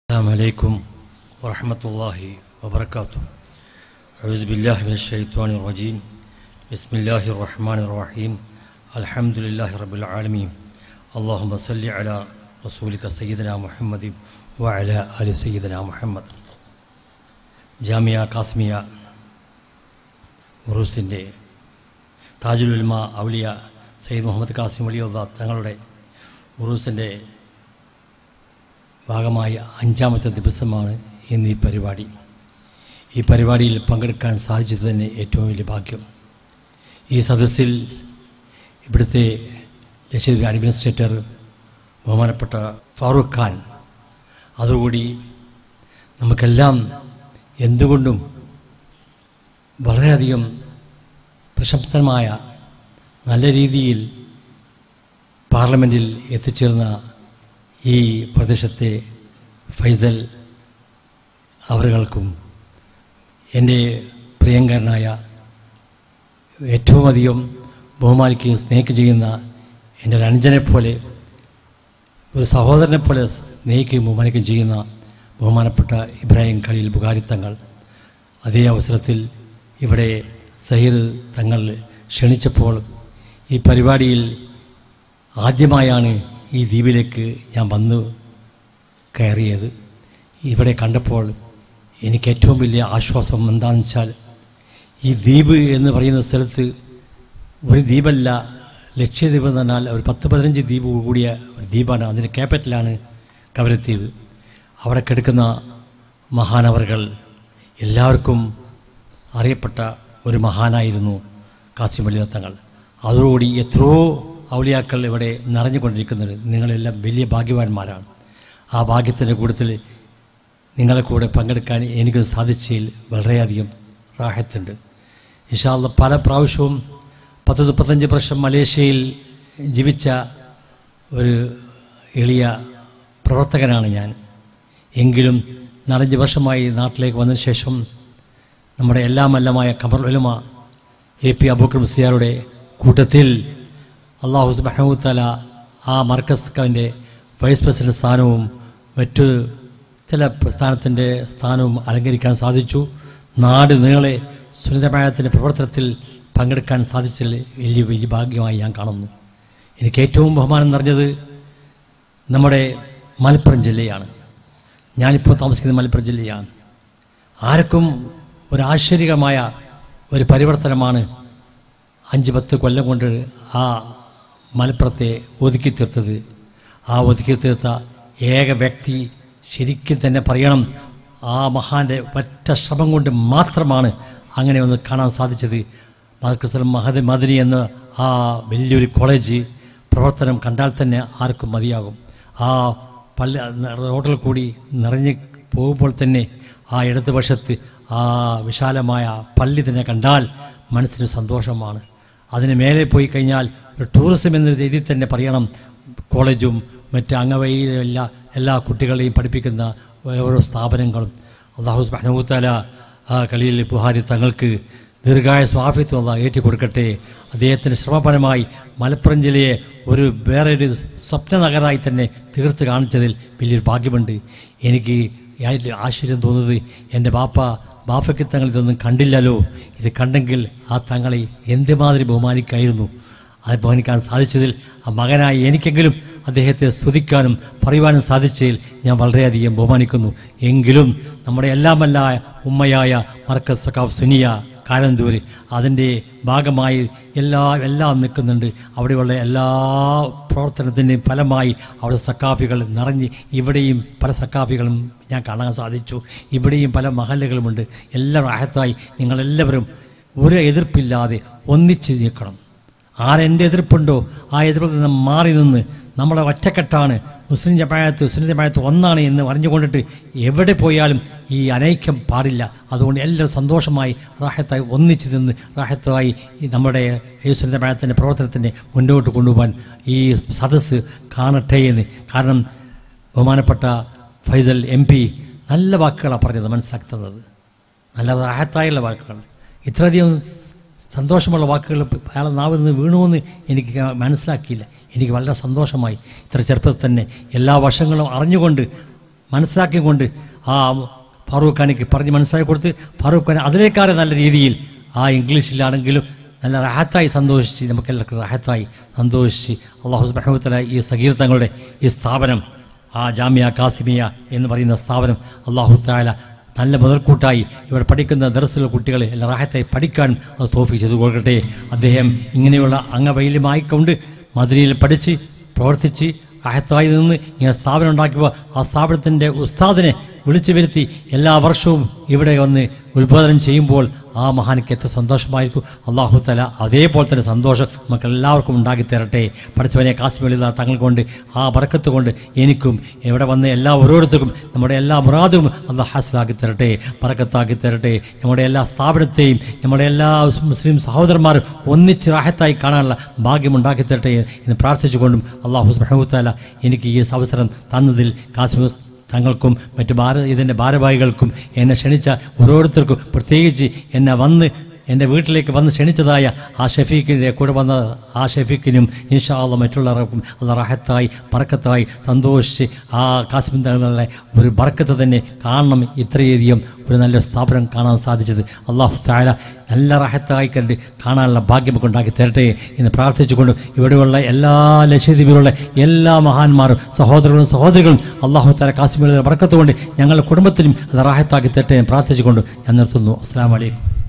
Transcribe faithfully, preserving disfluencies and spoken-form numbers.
السلام عليكم ورحمة الله وبركاته. أعوذ بالله من الشيطان الرجيم. بسم الله الرحمن الرحيم. الحمد لله رب العالمين. اللهم صل على رسولك سيدنا محمد وعلى آل سيدنا محمد. ജാമിയ കാസ്മിയ ഉറൂസിൻ്റെ താജുൽ ഉലമ ഔലിയ സയ്യിദ് മുഹമ്മദ് കാസിം വലിയുള്ള തങ്ങളുടെ ഉറൂസിൻ്റെ ഭാഗമായ അഞ്ചാമത്തെ ദിവസമാണ് ഇന്ന് ഈ പരിപാടി. ഈ പരിപാടിയിൽ പങ്കെടുക്കാൻ സാധിച്ചത് തന്നെ ഏറ്റവും വലിയ ഭാഗ്യം. ഈ സദസ്സിൽ ഇവിടുത്തെ ലക്ഷദ്വീപ് അഡ്മിനിസ്ട്രേറ്റർ ബഹുമാനപ്പെട്ട ഫാറൂഖ് ഖാൻ, അതുകൂടി നമുക്കെല്ലാം എന്തുകൊണ്ടും വളരെയധികം പ്രശംസനമായ നല്ല രീതിയിൽ പാർലമെൻറ്റിൽ എത്തിച്ചേർന്ന ഈ പ്രദേശത്തെ ഫൈസൽ അവറുകൾക്കും എൻ്റെ പ്രിയങ്കരനായ ഏറ്റവും അധികം ബഹുമാനിക്കുകയും സ്നേഹിക്കുകയും ചെയ്യുന്ന എൻ്റെ ഒരു അനുജനെപ്പോലെ, ഒരു സഹോദരനെപ്പോലെ സ്നേഹിക്കുകയും ബഹുമാനിക്കുകയും ചെയ്യുന്ന ബഹുമാനപ്പെട്ട ഇബ്രാഹിം ഖലീൽ ബുഖാരി തങ്ങൾ, അതേ അവസരത്തിൽ ഇവിടെ സഹീർ തങ്ങൾ ക്ഷണിച്ചപ്പോൾ ഈ പരിപാടിയിൽ ആദ്യമായാണ് ഈ ദ്വീപിലേക്ക് ഞാൻ വന്നു കയറിയത്. ഇവിടെ കണ്ടപ്പോൾ എനിക്ക് ഏറ്റവും വലിയ ആശ്വാസം എന്താണെന്ന് വെച്ചാൽ, ഈ ദ്വീപ് എന്ന് പറയുന്ന സ്ഥലത്ത് ഒരു ദ്വീപല്ല, ലക്ഷദ്വീപ് എന്ന് പറഞ്ഞാൽ ഒരു പത്ത് പതിനഞ്ച് ദ്വീപ് കൂടിയ ഒരു ദ്വീപാണ്. അതിൻ്റെ ക്യാപിറ്റലാണ് കവരദ്വീപ്. അവിടെ കിടക്കുന്ന മഹാനവറുകൾ എല്ലാവർക്കും അറിയപ്പെട്ട ഒരു മഹാനായിരുന്നു കാസിം വലിയ തങ്ങൾ. അതോടുകൂടി എത്രയോ ഔലിയാക്കൾ ഇവിടെ നിറഞ്ഞുകൊണ്ടിരിക്കുന്നുണ്ട്. നിങ്ങളെല്ലാം വലിയ ഭാഗ്യവാന്മാരാണ്. ആ ഭാഗ്യത്തിൻ്റെ കൂട്ടത്തിൽ നിങ്ങളെ കൂടെ പങ്കെടുക്കാൻ എനിക്ക് സാധിച്ചതിൽ വളരെയധികം റാഹത്തുണ്ട്. ഇൻഷാ അല്ലാഹ് പല പ്രാവശ്യവും പത്ത് മുപ്പത്തഞ്ച് വർഷം മലേഷ്യയിൽ ജീവിച്ച ഒരു എളിയ പ്രവർത്തകനാണ് ഞാൻ. എങ്കിലും നാലഞ്ച് വർഷമായി നാട്ടിലേക്ക് വന്നതിന് ശേഷം നമ്മുടെ എല്ലാം എല്ലാമായ ഖമറുൽ ഉലമ എ പി അബൂബക്കർ മുസ്ലിയാരുടെ കൂട്ടത്തിൽ അല്ലാഹു സുബ്ഹാനഹു വ തആല ആ മർക്കസിൻ്റെ വൈസ് പ്രസിഡന്റ് സ്ഥാനവും മറ്റു ചില സ്ഥാനത്തിൻ്റെ സ്ഥാനവും അലങ്കരിക്കാൻ സാധിച്ചു. നാട് നീളെ സുന്നതമായത്തിൻ്റെ പ്രവർത്തനത്തിൽ പങ്കെടുക്കാൻ സാധിച്ചതിൽ വലിയ വലിയ ഭാഗ്യമായി ഞാൻ കാണുന്നു. എനിക്ക് ഏറ്റവും ബഹുമാനം നിറഞ്ഞത് നമ്മുടെ മലപ്പുറം ജില്ലയാണ്. ഞാനിപ്പോൾ താമസിക്കുന്ന മലപ്പുറം ജില്ലയാണ്. ആർക്കും ഒരു ആശ്ചര്യകരമായ ഒരു പരിവർത്തനമാണ് അഞ്ച് പത്ത് കൊല്ലം കൊണ്ട് ആ മലപ്പുറത്തെ ഒതുക്കി തീർത്തത്. ആ ഒതുക്കി തീർത്ത ഏക വ്യക്തി ശരിക്കും തന്നെ പറയണം, ആ മഹാൻ്റെ ഒറ്റ ശ്രമം കൊണ്ട് മാത്രമാണ് അങ്ങനെ ഒന്ന് കാണാൻ സാധിച്ചത്. മർക്കസുൽ മഹദ് മദനി എന്ന ആ വലിയൊരു കോളേജ് പ്രവർത്തനം കണ്ടാൽ തന്നെ ആർക്കും മതിയാകും. ആ പള്ളി റോഡിൽ കൂടി നിറഞ്ഞ് പോകുമ്പോൾ തന്നെ ആ ഇടതുവശത്ത് ആ വിശാലമായ പള്ളി തന്നെ കണ്ടാൽ മനസ്സിന് സന്തോഷമാണ്. അതിന് മേലെ പോയി കഴിഞ്ഞാൽ ഒരു ടൂറിസം എന്ന രീതിയിൽ തന്നെ പറയണം. കോളേജും മറ്റ് അംഗവൈയിലും എല്ലാ എല്ലാ കുട്ടികളെയും പഠിപ്പിക്കുന്ന ഓരോ സ്ഥാപനങ്ങളും അല്ലാഹു സുബ്ഹാനഹു വ തആല ആ ഖലീൽ ബുഖാരി തങ്ങൾക്ക് ദീർഘായുസ്സും ആഫിയത്തും അല്ലാഹു ഏറ്റിക്കൊടുക്കട്ടെ. അദ്ദേഹത്തിൻ്റെ ശ്രമഫലമായി മലപ്പുറം ജില്ലയെ ഒരു വേറെ ഒരു സ്വപ്ന നഗരമായി തന്നെ തീർത്ത് കാണിച്ചതിൽ വലിയൊരു ഭാഗ്യമുണ്ട്. എനിക്ക് ആശ്ചര്യം തോന്നുന്നത്, എൻ്റെ ബാപ്പ ബാഫയ്ക്ക് തങ്ങൾ ഇതൊന്നും കണ്ടില്ലല്ലോ, ഇത് കണ്ടെങ്കിൽ ആ തങ്ങളെ എന്തുമാതിരി ബഹുമാനിക്കായിരുന്നു. അത് ബഹുമാനിക്കാൻ സാധിച്ചതിൽ ആ മകനായി എനിക്കെങ്കിലും അദ്ദേഹത്തെ സ്തുതിക്കാനും പറയുവാനും സാധിച്ചതിൽ ഞാൻ വളരെയധികം ബഹുമാനിക്കുന്നു. എങ്കിലും നമ്മുടെ എല്ലാമല്ല ഉമ്മയായ മർക്കസ് സഖാഫ് സുനിയ കാരന്തൂർ അതിൻ്റെ ഭാഗമായി എല്ലാ എല്ലാം നിൽക്കുന്നുണ്ട്. അവിടെയുള്ള എല്ലാ പ്രവർത്തനത്തിൻ്റെയും ഫലമായി അവിടെ സക്കാഫികൾ നിറഞ്ഞ് ഇവിടെയും പല സക്കാഫികളും ഞാൻ കാണാൻ സാധിച്ചു. ഇവിടെയും പല മഹല്ലുകളുമുണ്ട്. എല്ലാം റാഹത്തായി നിങ്ങളെല്ലാവരും ഒരു എതിർപ്പില്ലാതെ ഒന്നിച്ച് നിൽക്കണം. ആരെൻ്റെ എതിർപ്പുണ്ടോ ആ എതിർപ്പിൽ നിന്ന് മാറി നിന്ന് നമ്മളെ ഒറ്റക്കെട്ടാണ്, മുസ്ലിം ജമാഅത്ത് മുസ്ലിം ജമാഅത്ത് ഒന്നാണ് എന്ന് പറഞ്ഞുകൊണ്ടിട്ട് എവിടെ പോയാലും ഈ അനൈക്യം പാടില്ല. അതുകൊണ്ട് എല്ലാവരും സന്തോഷമായി റാഹത്തായി ഒന്നിച്ച് നിന്ന് റാഹത്തായി ഈ നമ്മുടെ ഈ മുസ്ലിം ജമാഅത്തിൻ്റെ പ്രവർത്തനത്തിൻ്റെ മുന്നോട്ട് കൊണ്ടുപോകാൻ ഈ സദസ്സ് കാണട്ടെ എന്ന്. കാരണം ബഹുമാനപ്പെട്ട ഫൈസൽ എം പി നല്ല വാക്കുകളാണ് പറഞ്ഞത്, മനസ്സിലാക്കി തന്നത് നല്ല റാഹത്തായുള്ള വാക്കുകൾ. ഇത്രയധികം സന്തോഷമുള്ള വാക്കുകൾ അയാളെ നാവിൽ നിന്ന് വീണുവെന്ന് എനിക്ക് മനസ്സിലാക്കിയില്ല. എനിക്ക് വളരെ സന്തോഷമായി. ഇത്ര ചെറുപ്പത്തിൽ തന്നെ എല്ലാ വശങ്ങളും അറിഞ്ഞുകൊണ്ട് മനസ്സിലാക്കിക്കൊണ്ട് ആ ഫാറൂഖ് ഖാനിക്ക് പറഞ്ഞ് മനസ്സിലാക്കി കൊടുത്ത് ഫാറൂഖ് ഖാൻ അതിനേക്കാളും നല്ല രീതിയിൽ ആ ഇംഗ്ലീഷിലാണെങ്കിലും നല്ല റാഹത്തായി സന്തോഷിച്ച് നമുക്കെല്ലാവർക്കും റാഹത്തായി സന്തോഷിച്ച് അള്ളാഹു സുബ്ഹാനഹു വ തആല ഈ സഗീർ തങ്ങളുടെ ഈ സ്ഥാപനം ആ ജാമിയ കാസിമിയ എന്ന് പറയുന്ന സ്ഥാപനം അള്ളാഹു തആല നല്ല മുതൽക്കൂട്ടായി ഇവിടെ പഠിക്കുന്ന ദർസിലുള്ള കുട്ടികളെ എല്ലാം റാഹത്തായി പഠിക്കാൻ അത് തൗഫീഖ് ചെയ്തു കൊടുക്കട്ടെ. അദ്ദേഹം ഇങ്ങനെയുള്ള അംഗവൈകല്യമായിക്കൊണ്ട് മദീനയിൽ പഠിച്ച് പ്രവർത്തിച്ച് റാഹത്തായി നിന്ന് ഇങ്ങനെ സ്ഥാപനം ഉണ്ടാക്കിയപ്പോൾ ആ സ്ഥാപനത്തിൻ്റെ ഉസ്താദിനെ വിളിച്ചു വരുത്തി എല്ലാ വർഷവും ഇവിടെ വന്ന് ഉദ്ബോധനം ചെയ്യുമ്പോൾ ആ മഹാനിക്ക് എത്ര സന്തോഷമായിരിക്കും. അള്ളാഹു തആല അതേപോലെ തന്നെ സന്തോഷം നമുക്ക് എല്ലാവർക്കും ഉണ്ടാക്കി തരട്ടെ. പഠിച്ചവനെ കാസിമിയുള്ള തങ്ങൾ കൊണ്ട് ആ ബർക്കത്ത് കൊണ്ട് എനിക്കും ഇവിടെ വന്ന് എല്ലാ ഓരോരുത്തർക്കും നമ്മുടെ എല്ലാ മുറാദും അള്ളാഹു ഹാസിലാക്കി തരട്ടെ, ബർക്കത്താക്കി തരട്ടെ. നമ്മുടെ എല്ലാ സ്ഥാപനത്തെയും നമ്മുടെ എല്ലാ മുസ്ലിം സഹോദരന്മാരും ഒന്നിച്ച് റാഹത്തായി കാണാനുള്ള ഭാഗ്യമുണ്ടാക്കി തരട്ടെ എന്ന് പ്രാർത്ഥിച്ചുകൊണ്ടും അള്ളാഹു സുബ്ഹാനഹു വ തആല എനിക്ക് ഈ അവസരം തന്നതിൽ കാസിം തങ്ങൾക്കും മറ്റു ഭാര ഇതിൻ്റെ ഭാരവാഹികൾക്കും എന്നെ ക്ഷണിച്ച ഓരോരുത്തർക്കും പ്രത്യേകിച്ച് എന്നെ വന്ന് എൻ്റെ വീട്ടിലേക്ക് വന്ന് ക്ഷണിച്ചതായ ആ ഷഫീഖിൻ്റെ കൂടെ വന്ന ആ ഷഫീഖിനും ഇൻഷാ അല്ലാഹ് മറ്റുള്ളവർക്കും അല്ലാഹ് റാഹത്തായി ബർക്കത്തായി സന്തോഷിച്ച് ആ കാസിം തങ്ങളുടെ ഒരു ബർക്കത്ത് തന്നെ കാണണം. ഇത്രയധികം ഒരു നല്ല സ്ഥാപനം കാണാൻ സാധിച്ചത് അല്ലാഹു തആല നല്ല റാഹത്തായി കണ്ട് കാണാനുള്ള ഭാഗ്യം നമുക്ക് ഉണ്ടാക്കി തരട്ടെ എന്ന് പ്രാർത്ഥിച്ചുകൊണ്ട് ഇവിടെയുള്ള എല്ലാ ലക്ഷദ്വീപിലുള്ള എല്ലാ മഹാന്മാരും സഹോദരങ്ങളും സഹോദരികളും അല്ലാഹു തആല കാസിമിയുടെ ബർക്കത്ത് കൊണ്ട് ഞങ്ങളുടെ കുടുംബത്തിലും അത് റാഹത്താക്കി തരട്ടെ എന്ന് പ്രാർത്ഥിച്ചുകൊണ്ട് ഞാൻ നിർത്തുന്നു. അസ്സലാമു അലൈക്കും.